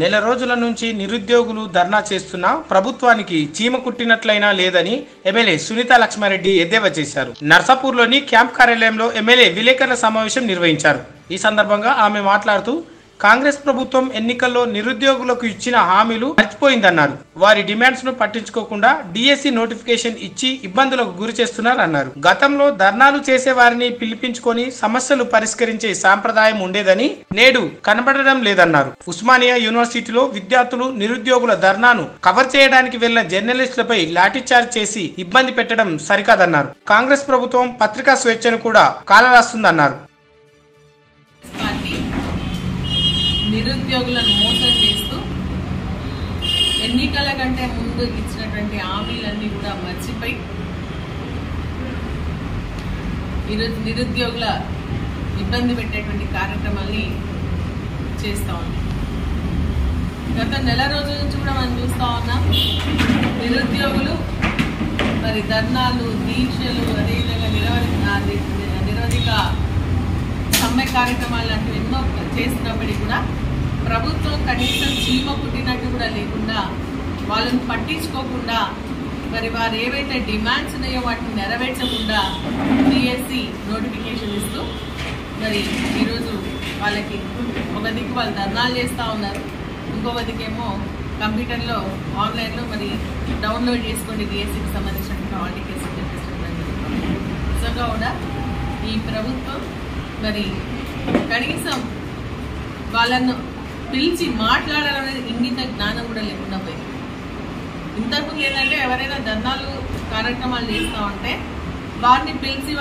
నెల రోజుల నుంచి నిరుద్యోగులు ధర్నా చేస్తున్నా ప్రభుత్వానికి చీమ కుట్టినట్లయినా లేదని ఎమ్మెల్యే సునీతా లక్ష్మారెడ్డి ఎద్దేవా చేశారు. నర్సాపూర్లోని క్యాంప్ కార్యాలయంలో ఎమ్మెల్యే విలేకరుల సమావేశం నిర్వహించారు. ఈ సందర్భంగా ఆమె మాట్లాడుతూ కాంగ్రెస్ ప్రభుత్వం ఎన్నికల్లో నిరుద్యోగులకు ఇచ్చిన హామీలు మర్చిపోయిందన్నారు. వారి డిమాండ్స్ ను పట్టించుకోకుండా డిఎస్సి నోటిఫికేషన్ ఇచ్చి ఇబ్బందులకు గురి చేస్తున్నారన్నారు. గతంలో ధర్నాలు చేసే వారిని పిలిపించుకొని సమస్యలు పరిష్కరించే సాంప్రదాయం ఉండేదని నేడు కనబడడం లేదన్నారు. ఉస్మానియా యూనివర్సిటీలో విద్యార్థులు నిరుద్యోగుల ధర్నాను కవర్ చేయడానికి వెళ్లిన జర్నలిస్టులపై లాఠీచార్జ్ చేసి ఇబ్బంది పెట్టడం సరికాదన్నారు. కాంగ్రెస్ ప్రభుత్వం పత్రికా స్వేచ్ఛను కూడా కాలరాస్తుందన్నారు. నిరుద్యోగులను మోసం చేస్తూ ఎన్నికల కంటే ముందు ఇచ్చినటువంటి హామీలన్నీ కూడా మర్చిపోయి ఈరోజు నిరుద్యోగుల ఇబ్బంది పెట్టేటువంటి కార్యక్రమాన్ని చేస్తూ ఉన్నాం. గత నెల రోజుల నుంచి కూడా మనం చూస్తూ ఉన్నాం. నిరుద్యోగులు మరి ధర్నాలు, దీక్షలు, అదేవిధంగా నిరవధిక సమ్మె కార్యక్రమాలు లాంటివి ఎన్నో చేస్తున్నప్పటికీ కూడా ప్రభుత్వం కనీసం చీమ పుట్టినట్టు కూడా లేకుండా వాళ్ళని పట్టించుకోకుండా మరి వారు ఏవైతే డిమాండ్స్ ఉన్నాయో వాటిని నెరవేర్చకుండా డిఎస్సి నోటిఫికేషన్ ఇస్తూ మరి ఈరోజు వాళ్ళకి ఒక దిక్కు వాళ్ళు ధర్నాలు చేస్తూ ఉన్నారు, ఇంకొక దిక్కేమో కంప్యూటర్లో ఆన్లైన్లో మరి డౌన్లోడ్ చేసుకోండి డిఎస్సికి సంబంధించిన హాల్ టికెట్స్ నిజంగా కూడా ఈ ప్రభుత్వం మరి కనీసం వాళ్ళను పిలిచి మాట్లాడాలనేది ఇంగిత జ్ఞానం కూడా లేకుండా పోయింది. ఇంతకుముందు ఏంటంటే ఎవరైనా ధర్నాలు కార్యక్రమాలు చేస్తూ ఉంటే వారిని పిలిచి